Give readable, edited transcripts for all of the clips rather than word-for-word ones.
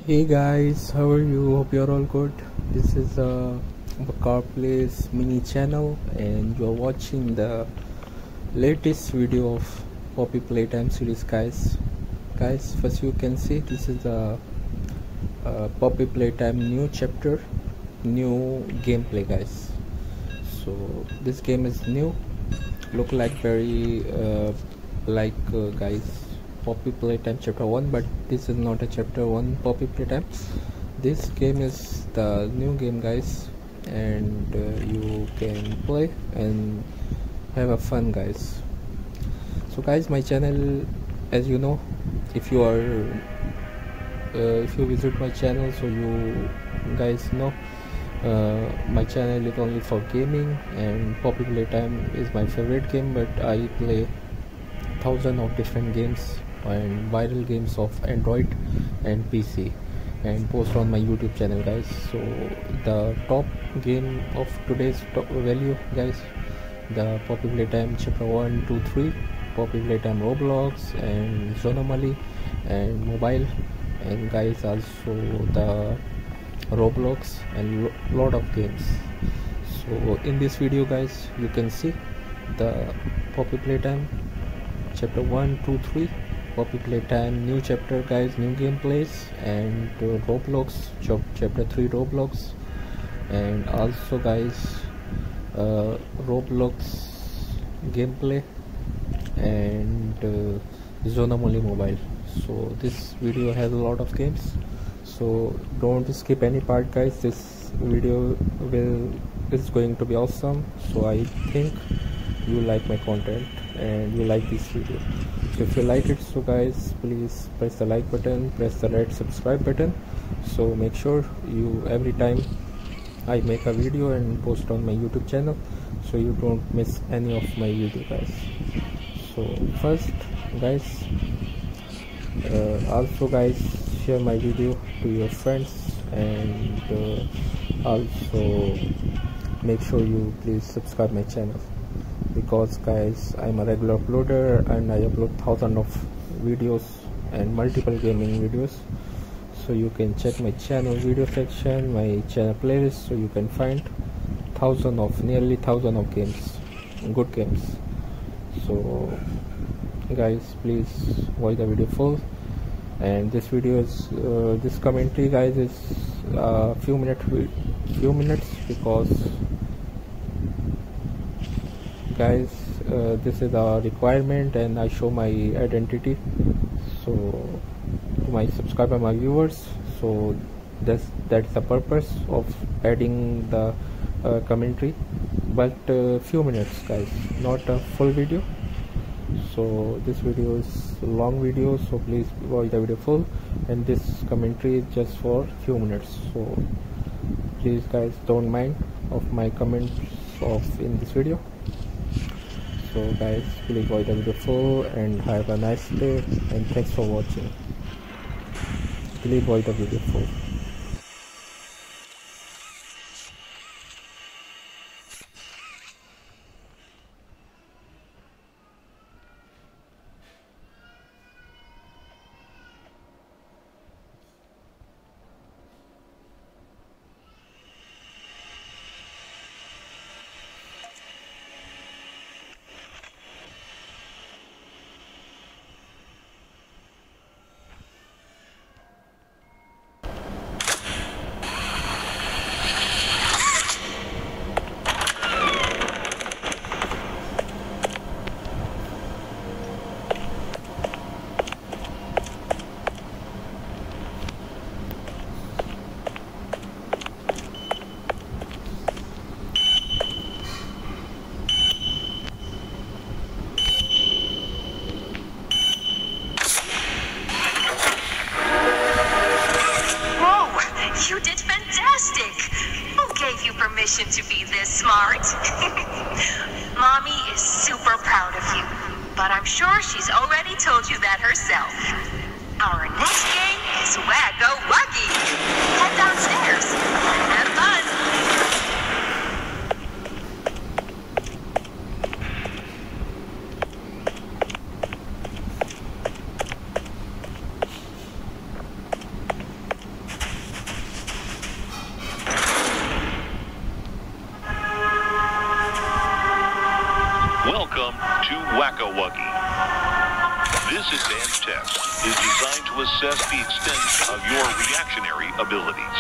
Hey guys, how are you? Hope you're all good. This is Bakar Plays mini channel, and you're watching the latest video of Poppy Playtime series, guys. First you can see this is a Poppy Playtime new chapter, new gameplay, guys. So this game is new. Look like very guys, Poppy Playtime chapter 1, but this is not a chapter 1 Poppy Playtime. This game is the new game, guys, and you can play and have a fun, guys. So guys, my channel, as you know, if you visit my channel, so you guys know my channel is only for gaming, and Poppy Playtime is my favorite game, but I play thousands of different games and viral games of Android and PC and post on my YouTube channel, guys. So the top game of today's top value, guys, the Poppy Playtime chapter 1, 2, 3, Poppy Playtime Roblox and Zonomali and mobile, and guys also the Roblox and lot of games. So in this video, guys, you can see the Poppy Playtime chapter 1, 2, 3, Poppy Playtime new chapter, guys, new gameplays, and Roblox chapter 3 Roblox, and also, guys, Roblox gameplay and Zonomoli mobile. So this video has a lot of games, so don't skip any part, guys. This video is going to be awesome, so I think you like my content and you like this video. So if you like it, so guys, please press the like button, press the red subscribe button, so make sure you every time I make a video and post on my YouTube channel, so you don't miss any of my video, guys. So first, guys, also, guys, share my video to your friends, and also make sure you please subscribe my channel, because, guys, I'm a regular uploader and I upload thousands of videos and multiple gaming videos. So you can check my channel video section, my channel playlist, so you can find nearly thousand of games, good games. So guys, please watch the video full, and this video is this commentary, guys, is few minutes, because, guys, this is a requirement and I show my identity, so to my subscriber, my viewers. So that's the purpose of adding the commentary, but few minutes, guys, not a full video. So this video is a long video, so please watch the video full, and this commentary is just for few minutes. So please, guys, don't mind of my comments in this video. So guys, please watch the video full and have a nice day, and thanks for watching. Please watch the video full. You did fantastic! Who gave you permission to be this smart? Mommy is super proud of you, but I'm sure she's already told you that herself. Our next game is Waggo Wuggy. Head downstairs. Have fun. This advanced test is designed to assess the extent of your reactionary abilities.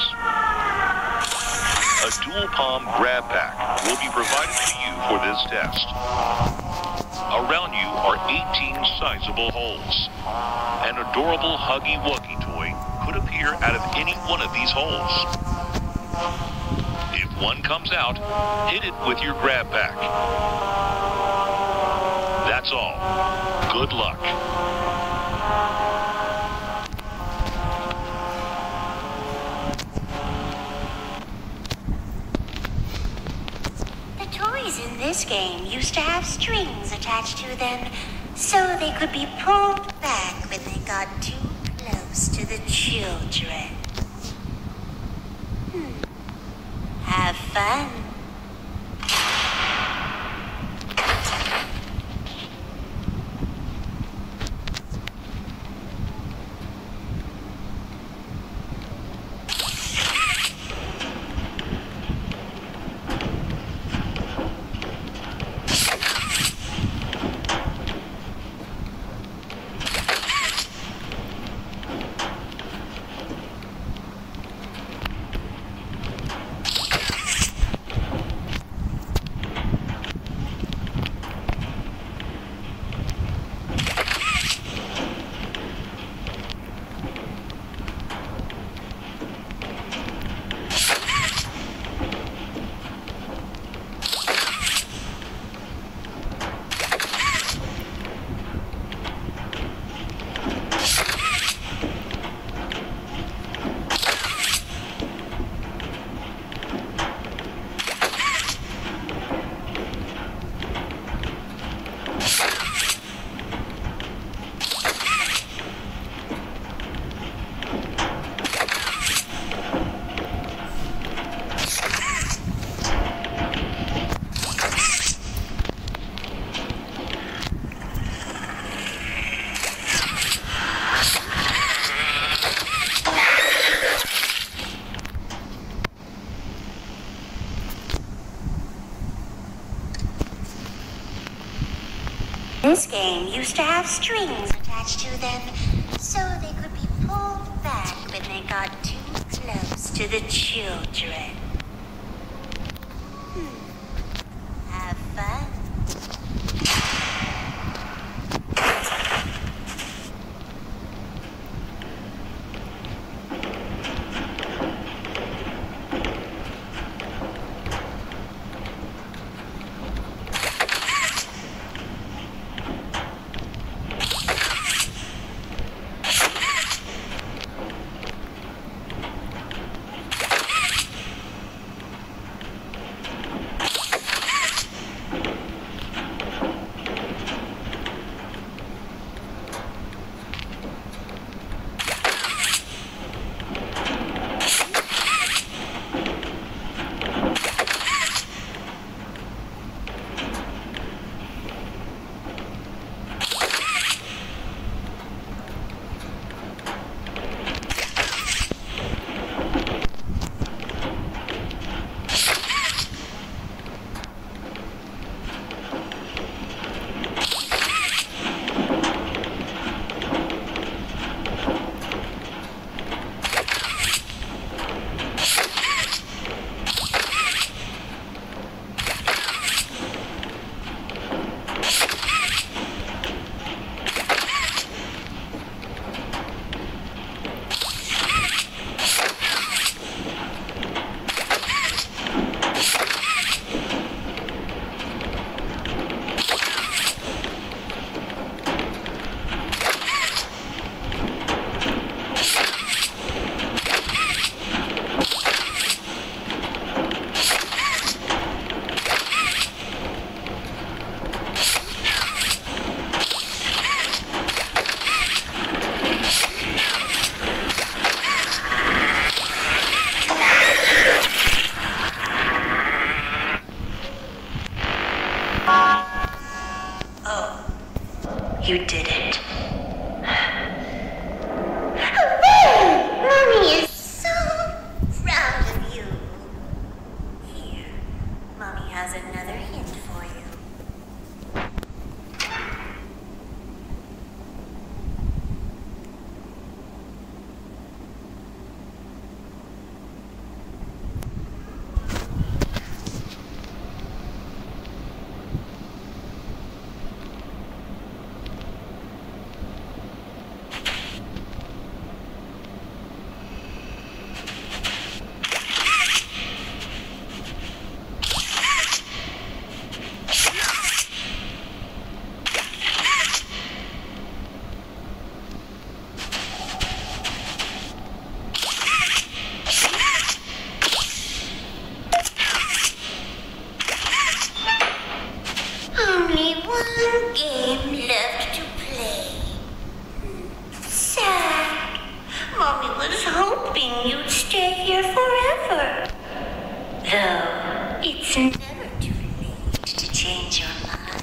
A dual palm grab pack will be provided to you for this test. Around you are 18 sizable holes. An adorable Huggy Wuggy toy could appear out of any one of these holes. If one comes out, hit it with your grab pack. That's all. Good luck. The toys in this game used to have strings attached to them so they could be pulled back when they got too close to the children. Have fun. This game used to have strings attached to them so they could be pulled back when they got too close to the children. Have fun. saying you'd stay here forever. Though, it's never too late to change your mind.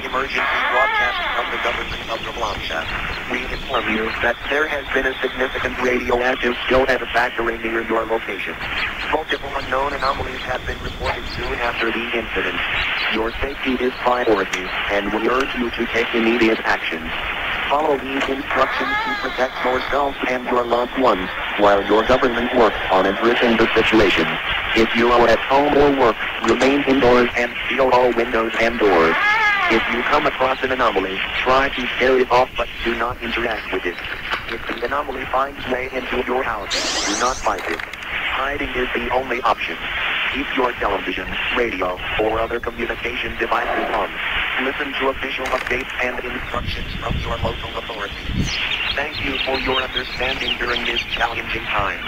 emergency broadcast from the government of Nablanca. We inform you that there has been a significant radioactive spill at a factory near your location. Multiple unknown anomalies have been reported soon after the incident. Your safety is priority, and we urge you to take immediate action. Follow these instructions to protect yourselves and your loved ones, while your government works on addressing the situation. If you are at home or work, remain indoors and seal all windows and doors. If you come across an anomaly, try to scare it off but do not interact with it. If the anomaly finds way into your house, do not fight it. Hiding is the only option. Keep your television, radio, or other communication devices on. Listen to official updates and instructions from your local authorities. Thank you for your understanding during this challenging time.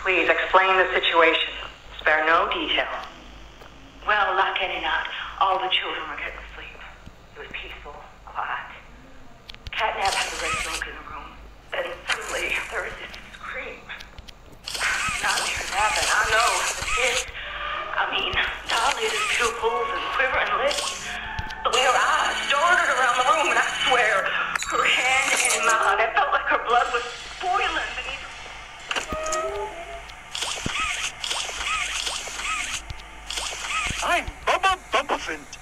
Please explain the situation. Spare no detail. Well, like any night, all the children were getting sleep. It was peaceful, quiet. Catnap had the red smoke in the room. Then suddenly, there was this scream. Not sure it happened. I know. The kids, dilated pupils and quivering lips. The way her eyes darted around the room, and I swear, her hand in mine, it felt like her blood was boiling beneath her. I'm Bubba Bumblefint.